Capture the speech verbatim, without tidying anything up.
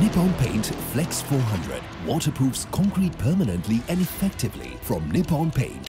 Nippon Paint Flex four hundred waterproofs concrete permanently and effectively from Nippon Paint.